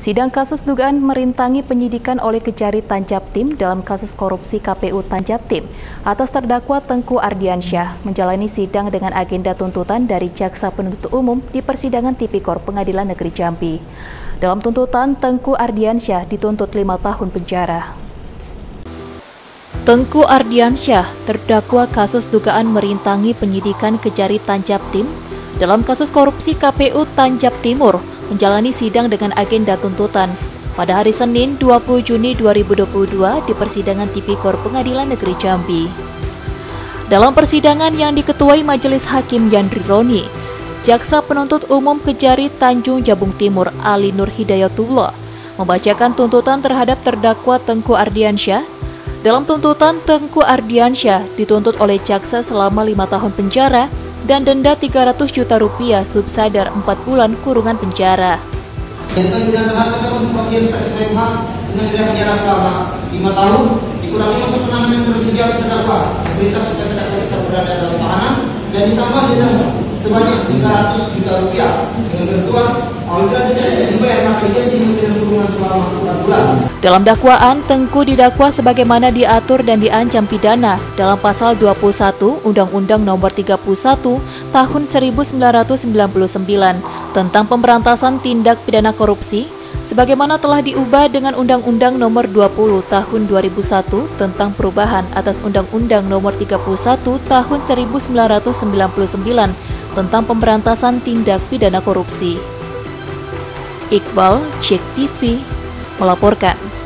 Sidang kasus dugaan merintangi penyidikan oleh Kejari Tanjabtim dalam kasus korupsi KPU Tanjabtim atas terdakwa Tengku Ardiansyah menjalani sidang dengan agenda tuntutan dari Jaksa Penuntut Umum di Persidangan Tipikor Pengadilan Negeri Jambi. Dalam tuntutan, Tengku Ardiansyah dituntut 5 tahun penjara. Tengku Ardiansyah terdakwa kasus dugaan merintangi penyidikan Kejari Tanjabtim dalam kasus korupsi KPU Tanjab Timur menjalani sidang dengan agenda tuntutan pada hari Senin 20 Juni 2022 di Persidangan Tipikor Pengadilan Negeri Jambi. Dalam persidangan yang diketuai Majelis Hakim Yandri Roni, Jaksa Penuntut Umum Kejari Tanjung Jabung Timur Ali Nur Hidayatullah membacakan tuntutan terhadap terdakwa Tengku Ardiansyah. Dalam tuntutan, Tengku Ardiansyah dituntut oleh jaksa selama 5 tahun penjara dan denda 300 juta rupiah subsidiar 4 bulan kurungan penjara. Tentang pidana harta kekayaan pembagian SMH dengan pidana penjara selama 5 tahun dikurangi masa penahanan yang terjadi terdakwa perintah supaya terdakwa tetap berada dalam tahanan dan ditambah denda sebanyak 300 juta rupiah dengan ketentuan apabila denda tidak dibayar maka dijanji dengan kurungan selama 4 bulan. Dalam dakwaan, Tengku didakwa sebagaimana diatur dan diancam pidana dalam pasal 21 Undang-Undang Nomor 31 Tahun 1999 tentang pemberantasan tindak pidana korupsi, sebagaimana telah diubah dengan Undang-Undang Nomor 20 Tahun 2001 tentang perubahan atas Undang-Undang Nomor 31 Tahun 1999 tentang pemberantasan tindak pidana korupsi. Iqbal, Cek TV, melaporkan.